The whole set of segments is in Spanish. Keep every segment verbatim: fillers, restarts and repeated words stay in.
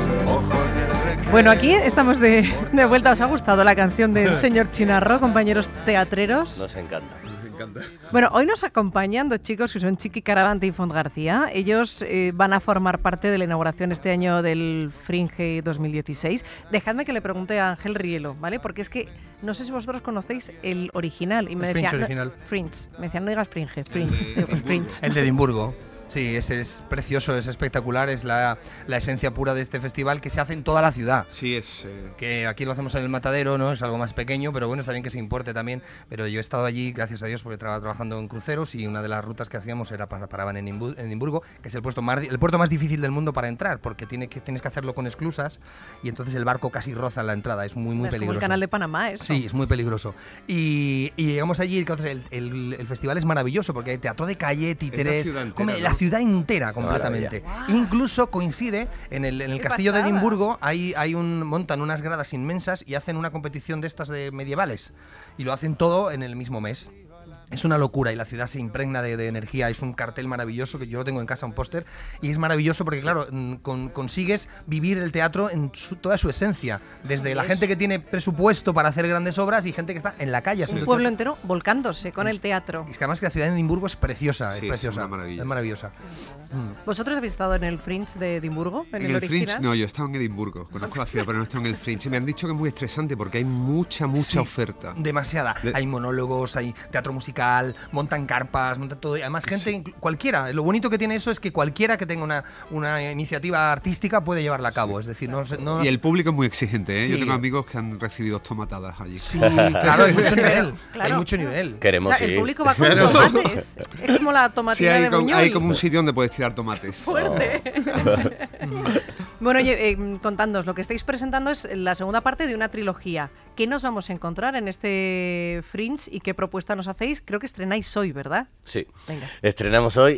Bueno, aquí estamos de, de vuelta. ¿Os ha gustado la canción del señor Chinarro, compañeros teatreros? Nos encanta. Nos encanta. Bueno, hoy nos acompañan dos chicos que son Chiqui Caravante y Font García. Ellos eh, van a formar parte de la inauguración este año del Fringe dos mil dieciséis. Dejadme que le pregunte a Ángel Rielo, ¿vale? Porque es que no sé si vosotros conocéis el original. Y me el decía, Fringe original. No, Fringe. Me decían, no digas Fringe, Fringe. Digo, pues Fringe. El de Edimburgo. Sí, ese es precioso, es espectacular, es la, la esencia pura de este festival que se hace en toda la ciudad. Sí, es... Eh... Que aquí lo hacemos en el Matadero, ¿no? Es algo más pequeño, pero bueno, está bien que se importe también. Pero yo he estado allí, gracias a Dios, porque estaba trabajando en cruceros y una de las rutas que hacíamos era para, paraban en Edimburgo, que es el puerto, más, el puerto más difícil del mundo para entrar, porque tiene que, tienes que hacerlo con esclusas y entonces el barco casi roza en la entrada, es muy, muy es peligroso. Como el canal de Panamá, eso. Sí, es muy peligroso. Y, y llegamos allí, entonces el, el, el festival es maravilloso, porque hay teatro de calle, títeres, la ciudad entera, come, ¿no? la ciudad entera completamente. Wow. Incluso coincide en el, en el castillo pasada. de Edimburgo, hay, hay un, montan unas gradas inmensas y hacen una competición de estas de medievales. Y lo hacen todo en el mismo mes. Es una locura y la ciudad se impregna de, de energía. Es un cartel maravilloso que yo lo tengo en casa, un póster, y es maravilloso porque, claro, con, consigues vivir el teatro en su, toda su esencia. Desde la gente que tiene presupuesto para hacer grandes obras y gente que está en la calle. Un pueblo entero volcándose con es, el teatro. Es que además que la ciudad de Edimburgo es preciosa, sí, es preciosa. Es, una maravilla. es maravillosa. Mm. ¿Vosotros habéis estado en el Fringe de Edimburgo? En, en el, el Fringe original? no, yo he estado en Edimburgo. Conozco la ciudad, pero no he estado en el Fringe. Y me han dicho que es muy estresante porque hay mucha, mucha sí, oferta. Demasiada. De... Hay monólogos, hay teatro musical, montan carpas, montan todo. Y además gente, sí. cualquiera. Lo bonito que tiene eso es que cualquiera que tenga una, una iniciativa artística puede llevarla a cabo. Sí. Es decir, no, no... Y el público es muy exigente, ¿eh? Sí. Yo tengo amigos que han recibido tomatadas allí. Sí, claro, hay mucho nivel. Claro. Hay mucho nivel. Queremos o sea, ir. El público va con tomates. Es como la tomatina sí, hay de com, Buñol. hay como un sitio donde puedes tirar tomates. Fuerte. Bueno, oye, eh, contadnos, lo que estáis presentando es la segunda parte de una trilogía. ¿Qué nos vamos a encontrar en este Fringe y qué propuesta nos hacéis? Creo que estrenáis hoy, ¿verdad? Sí, Venga. Estrenamos hoy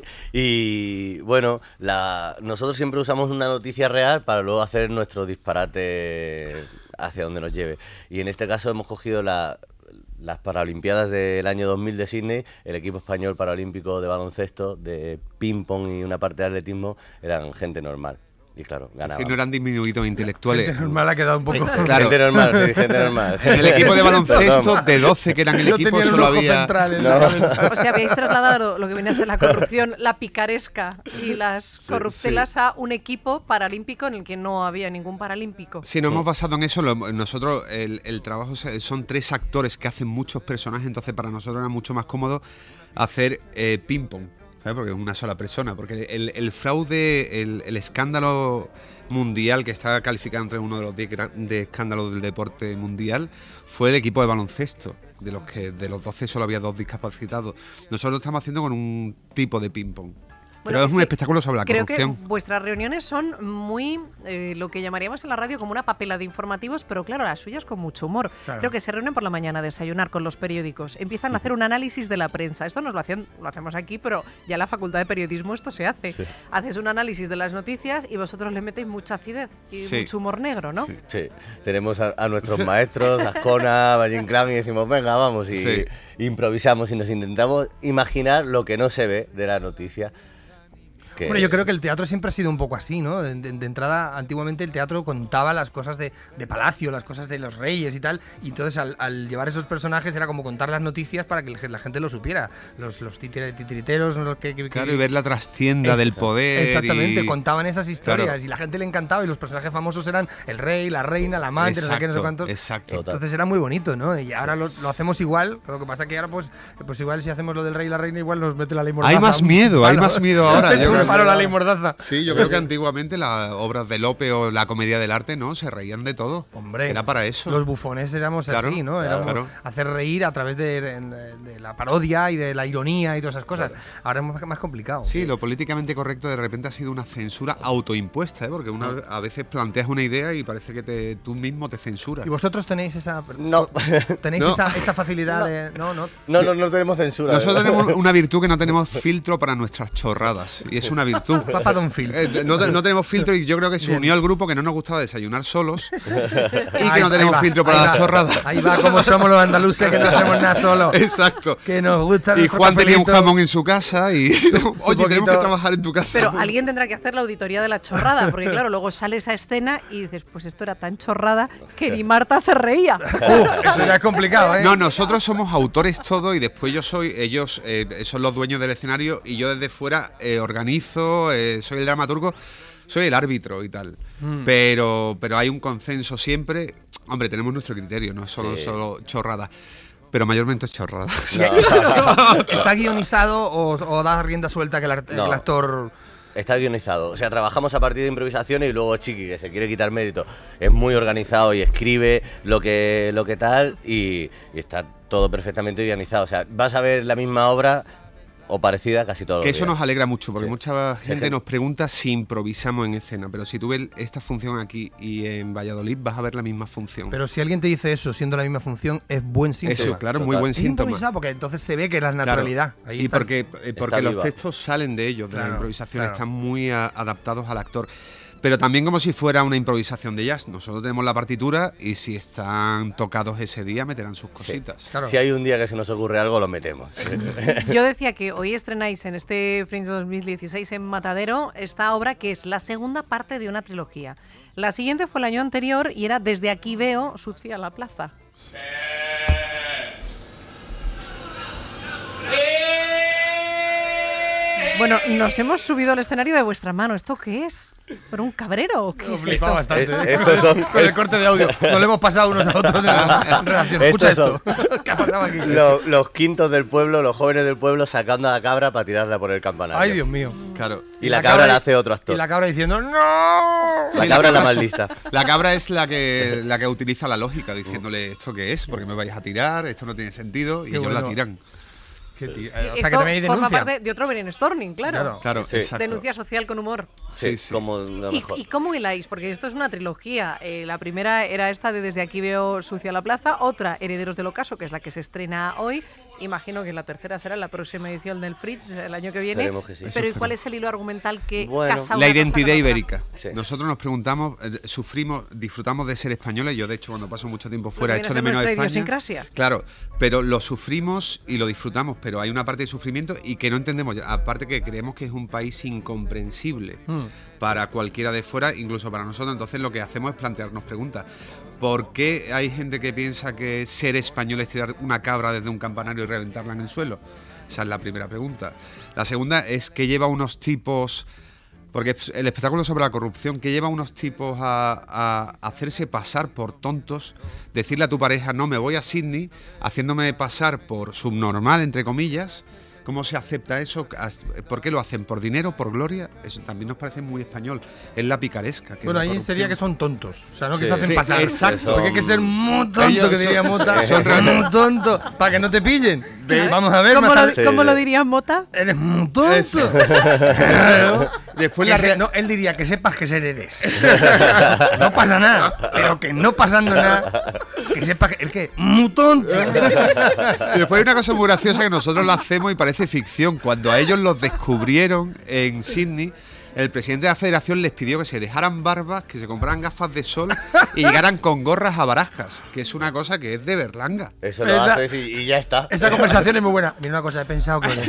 y bueno, la, nosotros siempre usamos una noticia real para luego hacer nuestro disparate hacia donde nos lleve. Y en este caso hemos cogido la... las Paralimpiadas del año dos mil de Sydney, el equipo español paralímpico de baloncesto, de ping-pong y una parte de atletismo eran gente normal. Y claro, ganaban. Que no eran disminuidos intelectuales. Gente normal ha quedado un poco... Claro. Gente normal, sí, gente normal. En el equipo de baloncesto, de doce que eran el no equipo, solo había... No. O sea, habéis trasladado lo que viene a ser la corrupción, la picaresca y las corruptelas sí. a un equipo paralímpico en el que no había ningún paralímpico. Sí, nos hemos basado en eso. Lo, nosotros, el, el trabajo son tres actores que hacen muchos personajes, entonces para nosotros era mucho más cómodo hacer eh, ping-pong. ¿Sabes? Porque es una sola persona, porque el, el fraude, el, el escándalo mundial que está calificado entre uno de los diez de escándalos del deporte mundial fue el equipo de baloncesto, de los que de los doce solo había dos discapacitados. Nosotros lo estamos haciendo con un tipo de ping-pong. Bueno, Pero es, es un espectáculo sobre la creo corrupción. Creo que vuestras reuniones son muy, eh, lo que llamaríamos en la radio como una papela de informativos, pero claro, las suyas con mucho humor. Claro. Creo que se reúnen por la mañana a desayunar con los periódicos, empiezan a hacer un análisis de la prensa. Esto nos lo, hacen, lo hacemos aquí, pero ya en la Facultad de Periodismo esto se hace. Sí. Haces un análisis de las noticias y vosotros le metéis mucha acidez y sí. mucho humor negro, ¿no? Sí, sí. Tenemos a, a nuestros maestros, Azcona, Valle Inclán, y decimos, venga, vamos, y sí. improvisamos y nos intentamos imaginar lo que no se ve de la noticia. Bueno, yo creo que el teatro siempre ha sido un poco así, ¿no? De, de, de entrada, antiguamente el teatro contaba las cosas de, de palacio, las cosas de los reyes y tal, y entonces al, al llevar esos personajes era como contar las noticias para que la gente lo supiera. Los, los titiriteros, los que, que... Claro, y ver la trastienda es, del poder. Exactamente, y... contaban esas historias, claro. Y la gente le encantaba, y los personajes famosos eran el rey, la reina, la amante, exacto, no sé qué, no sé cuántos. Exacto. Entonces era muy bonito, ¿no? Y ahora lo, lo hacemos igual, lo que pasa que ahora pues, pues igual si hacemos lo del rey y la reina, igual nos mete la ley mordaza. Hay más miedo, hay más miedo ahora. Yo creo paro la ley mordaza. Sí, yo creo que antiguamente las obras de Lope o la comedia del arte, ¿no? Se reían de todo. Hombre, era para eso. Los bufones éramos claro, así, ¿no? Éramos claro. hacer reír a través de, de, de la parodia y de la ironía y todas esas cosas. Claro. Ahora es más, más complicado. Sí, lo políticamente correcto de repente ha sido una censura autoimpuesta, ¿eh? Porque una, a veces planteas una idea y parece que te, tú mismo te censuras. ¿Y vosotros tenéis esa no. tenéis no. esa, esa facilidad no. de no, no no no no tenemos censura. Nosotros tenemos una virtud que no tenemos filtro para nuestras chorradas y es sí. una virtud. Papa Don Filtro. Eh, no, no tenemos filtro y yo creo que se Bien. unió al grupo que no nos gustaba desayunar solos y Ahí- que no ahí tenemos va, filtro ahí para va. las chorradas. Ahí va, como somos los andaluces, que no hacemos nada solos. Exacto. Que nos gusta Y nuestro Juan tenía un cafelito. jamón en su casa y oye, tenemos que trabajar en tu casa. Pero alguien tendrá que hacer la auditoría de la chorrada, porque claro, luego sale esa escena y dices, pues esto era tan chorrada que ni Marta se reía. Uh, eso ya es complicado, ¿eh? No, nosotros somos autores todo y después yo soy, ellos eh, son los dueños del escenario y yo desde fuera eh, organizo, eh, soy el dramaturgo, soy el árbitro y tal. Mm. Pero, pero hay un consenso siempre. Hombre, tenemos nuestro criterio, no es solo, Sí. solo chorrada. Pero mayormente es chorrada. ¿Está guionizado o, o das rienda suelta que el, ar- No. el actor... Está guionizado. O sea, trabajamos a partir de improvisaciones y luego Chiqui, que se quiere quitar mérito, es muy organizado y escribe lo que, lo que tal y, y está todo perfectamente guionizado. O sea, vas a ver la misma obra o parecida casi todos Que los eso días. nos alegra mucho, porque Sí. mucha Sí, gente gente- nos pregunta si improvisamos en escena, pero si tú ves esta función aquí y en Valladolid vas a ver la misma función. Pero si alguien te dice eso siendo la misma función, es buen síntoma. Eso, claro, muy Total. buen Es síntoma. improvisado porque entonces se ve que la Claro. naturalidad. Ahí y está. porque, eh, porque los viva. textos salen de ellos, de Claro, la improvisación, claro. están muy a- adaptados al actor. Pero también como si fuera una improvisación de jazz. Nosotros tenemos la partitura y si están tocados ese día meterán sus cositas. Claro. Si hay un día que se nos ocurre algo, lo metemos. Yo decía que hoy estrenáis en este Fringe dos mil dieciséis en Matadero esta obra que es la segunda parte de una trilogía. La siguiente fue el año anterior y era Desde aquí veo sucia la plaza. Bueno, nos hemos subido al escenario de vuestra mano. ¿Esto qué es? ¿Pero un cabrero o qué Lo es flipaba esto? bastante. Eh, ¿eh? estos son- Con el corte de audio. Nos lo hemos pasado unos a otros de la redacción. Escucha Estos esto. ¿Qué ha pasado aquí? Lo- los quintos del pueblo, los jóvenes del pueblo sacando a la cabra para tirarla por el campanario. Ay, Dios mío. Claro. Y la cabra la hace otro Y actor. la cabra diciendo ¡No! La Sí, cabra es la más es- lista. La cabra es la que la que utiliza la lógica, diciéndole esto qué es, porque me vais a tirar, esto no tiene sentido, y Qué ellos bueno. la tiran. Qué tío. Eh, O sea, que Esto también hay forma denuncia. parte de otro brainstorming, claro. Claro. Claro, Sí. exacto. Denuncia social con humor. Sí, Sí, sí. como lo ¿Y, mejor. y cómo hiláis? Porque esto es una trilogía. Eh, la primera era esta de Desde aquí veo sucia la plaza, otra Herederos del Ocaso, que es la que se estrena hoy. Imagino que la tercera será la próxima edición del Fritz el año que viene. Esperemos que sí. Pero ¿y Eso cuál es el hilo argumental que Bueno. casa una La cosa identidad con otra? ibérica. Sí. Nosotros nos preguntamos, eh, sufrimos, disfrutamos de ser españoles. Yo, de hecho, cuando paso mucho tiempo fuera, Lo que echo viene de a ser menos a nuestra España. idiosincrasia. Claro, pero lo sufrimos y lo disfrutamos, pero hay una parte de sufrimiento y que no entendemos. Aparte que creemos que es un país incomprensible Mm. para cualquiera de fuera, incluso para nosotros. Entonces lo que hacemos es plantearnos preguntas. ¿Por qué hay gente que piensa que ser español es tirar una cabra desde un campanario y reventarla en el suelo? Esa es la primera pregunta. La segunda es que lleva unos tipos... Porque el espectáculo sobre la corrupción, que lleva a unos tipos a, a hacerse pasar por tontos, decirle a tu pareja, no, me voy a Sydney, haciéndome pasar por subnormal, entre comillas. ¿Cómo se acepta eso? ¿Por qué lo hacen? ¿Por dinero? ¿Por gloria? Eso también nos parece muy español. Es la picaresca. Que Bueno, es la ahí sería que corrupción. son tontos. O sea, no que Sí. se hacen Sí, pasar. exacto. Porque hay que ser muy tonto, Ellos que diría son- Mota. son muy tonto. Para que no te pillen. ¿Ves? Vamos a ver ¿Cómo, más lo, tarde. Sí, cómo sí. lo diría Mota? Eres muy tonto. Eso. Claro. Después Que la se- rea- no, él diría que sepas que ser eres. No pasa nada. Pero que no pasando nada, que sepas que. ¿El qué? Muy tonto. Y después hay una cosa muy graciosa que nosotros lo hacemos y parece ficción. Cuando a ellos los descubrieron en Sydney, el presidente de la federación les pidió que se dejaran barbas, que se compraran gafas de sol y llegaran con gorras a Barajas, que es una cosa que es de Berlanga. Eso lo Esa- haces y, y ya está. Esa conversación es muy buena. Mira una cosa, he pensado que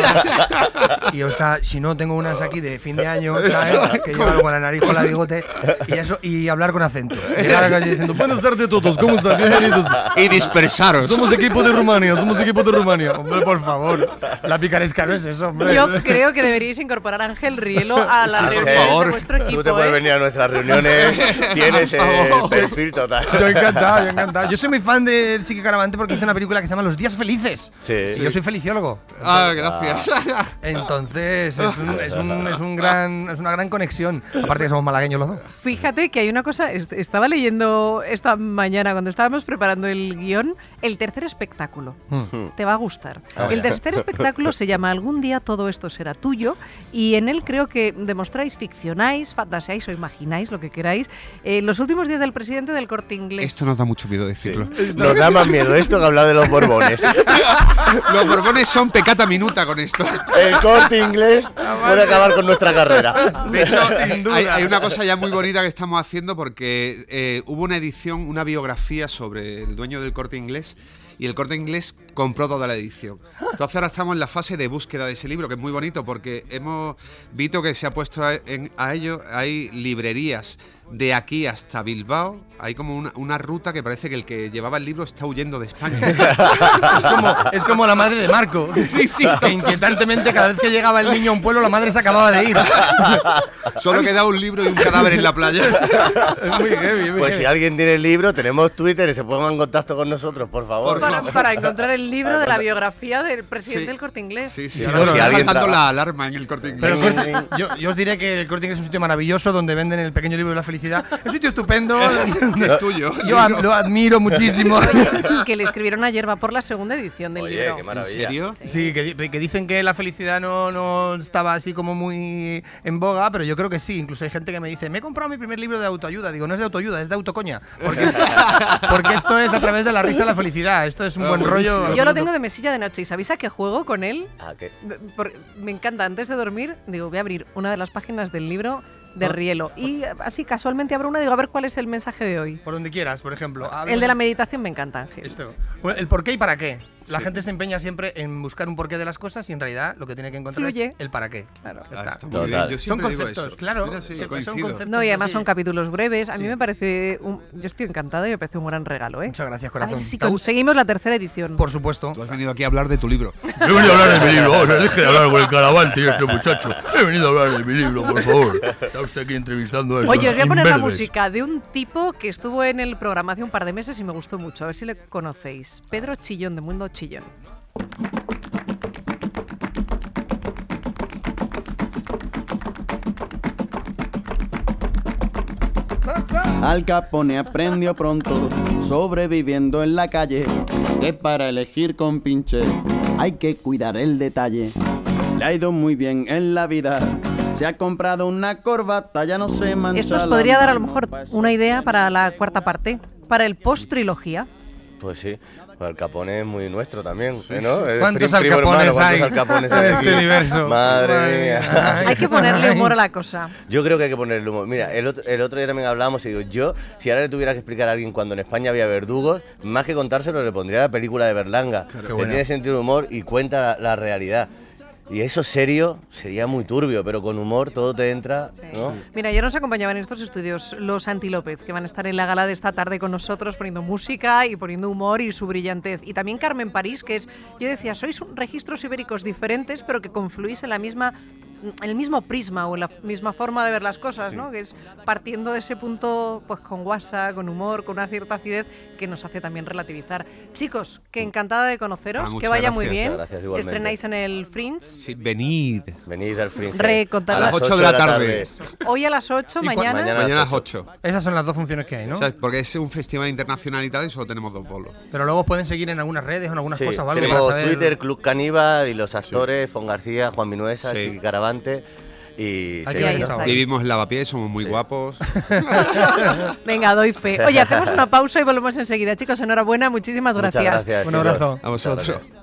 y yo está, si no tengo unas aquí de fin de año, ¿sabes? Que llevar con la nariz, con la bigote y eso y hablar con acento. Llegar a la calle diciendo, buenas tardes a todos, ¿cómo están? Bienvenidos. Y dispersaros. Somos equipo de Rumania, somos equipo de Rumania. Hombre, por favor. La picaresca no es eso, hombre. Yo creo que deberíais incorporar a Ángel Rielo a las Sí, por reuniones favor. de vuestro equipo. Tú te puedes ¿eh? venir a nuestras reuniones, tienes Por el favor. perfil total. Yo encantado, yo encantado. Yo soy muy fan de Chiqui Caravante porque hizo una película que se llama Los Días Felices. Sí. Y yo soy feliciólogo. Ah, gracias. Entonces es, un- es, un- es un gran, es una gran conexión. Aparte que somos malagueños los dos. Fíjate que hay una cosa, est- estaba leyendo esta mañana cuando estábamos preparando el guión, el tercer espectáculo. Te va a gustar. Ah, El ya. tercer espectáculo se llama Algún día todo esto será tuyo y en él creo que de demostráis, ficcionáis, fantaseáis o imagináis lo que queráis. Eh, los últimos días del presidente del Corte Inglés. Esto nos da mucho miedo decirlo. Sí. Nos da más miedo esto que hablar de los Borbones. Los Borbones son pecata minuta con esto. El Corte Inglés puede acabar con nuestra carrera. De hecho, hay, hay una cosa ya muy bonita que estamos haciendo porque eh, hubo una edición, una biografía sobre el dueño del Corte Inglés y el Corte Inglés compró toda la edición. Entonces ahora estamos en la fase de búsqueda de ese libro, que es muy bonito porque hemos visto que se ha puesto a, en, a ello, hay librerías de aquí hasta Bilbao, hay como una, una ruta que parece que el que llevaba el libro está huyendo de España. Es como, es como la madre de Marco. Sí, sí. Que inquietantemente cada vez que llegaba el niño a un pueblo la madre se acababa de ir. Solo queda un libro y un cadáver en la playa. Es muy heavy. Muy Pues heavy. si alguien tiene el libro, tenemos Twitter y se pongan en contacto con nosotros, por favor. Por Para, para encontrar el libro de la biografía del presidente Sí. del Corte Inglés. Sí, sí, Sí, ahora bueno, está si alguien saltando traba. la alarma en el Corte Pero Inglés. Sí. yo, yo os diré que el Corte Inglés es un sitio maravilloso donde venden el pequeño libro de la felicidad. Es un sitio estupendo. Es tuyo. Yo am- lo admiro muchísimo. Y que le escribieron ayer va por la segunda edición del Oye, libro. qué ¿En maravilla. serio? Sí, que, di- que dicen que la felicidad no, no estaba así como muy en boga, pero yo creo que sí. Incluso hay gente que me dice, me he comprado mi primer libro de autoayuda. Digo, no es de autoayuda, es de autocoña. Porque, porque esto es a través de la risa la felicidad. Esto es un Ah, buen buenísimo. rollo. Yo lo absoluto. tengo de mesilla de noche y ¿sabéis a qué juego con él? Ah, ¿qué? Por- me encanta, antes de dormir, digo, voy a abrir una de las páginas del libro de Rielo. Y así casualmente abro una y digo, a ver cuál es el mensaje de hoy. Por donde quieras, por ejemplo. El de la meditación me encanta, Ángel. Esto. Bueno, el por qué y para qué. La Sí. gente se empeña siempre en buscar un porqué de las cosas y en realidad lo que tiene que encontrar Fluye. es el para qué. Claro. Ya Ah, está. está muy Total. bien. Yo Son siempre digo conceptos, eso. claro. Mira, sí, siempre son coincido. conceptos. No, y además así. son capítulos breves. A mí Sí. me parece. Un, yo estoy encantada y me parece un gran regalo, ¿eh? Muchas gracias, A corazón. ver si ¿Te gusta? conseguimos la tercera edición. Por supuesto. Tú has venido aquí a hablar de tu libro. He venido a hablar de mi libro, o sea, deje de hablar con el caravante y este muchacho. He venido a hablar de mi libro, por favor. Está usted aquí entrevistando a estos Oye, os voy a poner la imberbes. música de un tipo que estuvo en el programa hace un par de meses y me gustó mucho. A ver si le conocéis. Pedro Chillón, de Mundo Chillón. Al Capone aprendió pronto, sobreviviendo en la calle, que para elegir con pinche hay que cuidar el detalle. Le ha ido muy bien en la vida, se ha comprado una corbata, ya no se mancha. Esto os la podría dar a lo mano, mejor pa' eso una idea tiene para la que cuarta parte, para el post-trilogía. Pues sí, pues el Capone es muy nuestro también, ¿eh, ¿no? Es ¿Cuántos prim- primo Alcapones hermano, ¿cuántos hay Alcapones en hay este aquí? universo? Madre, Madre mía. mía. Hay que ponerle humor a la cosa. Yo creo que hay que ponerle humor. Mira, el otro, el otro día también hablábamos y digo, yo, si ahora le tuviera que explicar a alguien cuando en España había verdugos, más que contárselo, le pondría la película de Berlanga, que buena. tiene sentido de humor y cuenta la, la realidad. Y eso serio sería muy turbio, pero con humor todo te entra, ¿no? Mira, ayer nos acompañaban en estos estudios los Santi López, que van a estar en la gala de esta tarde con nosotros poniendo música y poniendo humor y su brillantez. Y también Carmen París, que es, yo decía, sois registros ibéricos diferentes, pero que confluís en la misma, en el mismo prisma o en la misma forma de ver las cosas, ¿no? Que es partiendo de ese punto, pues con guasa, con humor, con una cierta acidez que nos hace también relativizar. Chicos, que encantada de conoceros, Ah, que muchas vaya muy gracias. bien. Muchas gracias, igualmente. Estrenáis en el Fringe. Sí, venid. Venid al Fringe. Re, contad A las las ocho de la tarde. Hoy a las ocho, ¿Y cuán- mañana. mañana? Mañana a las ocho. Esas son las dos funciones que hay, ¿no? O sea, porque es un festival internacional y tal y solo tenemos dos bolos. Pero luego pueden seguir en algunas redes o en algunas Sí, cosas o algo tenemos para saber. Twitter, Club Caníbal y los actores, Fon García, Juan Minuesa, Sí. Chiqui Caravante y... Aquí sí, ahí no. estáis. Vivimos en Lavapiés, somos muy Sí. guapos. Venga, doy fe. Oye, hacemos una pausa y volvemos enseguida. Chicos, enhorabuena, muchísimas Muchas gracias. gracias. Un chicos. abrazo. A Muchas vosotros. gracias.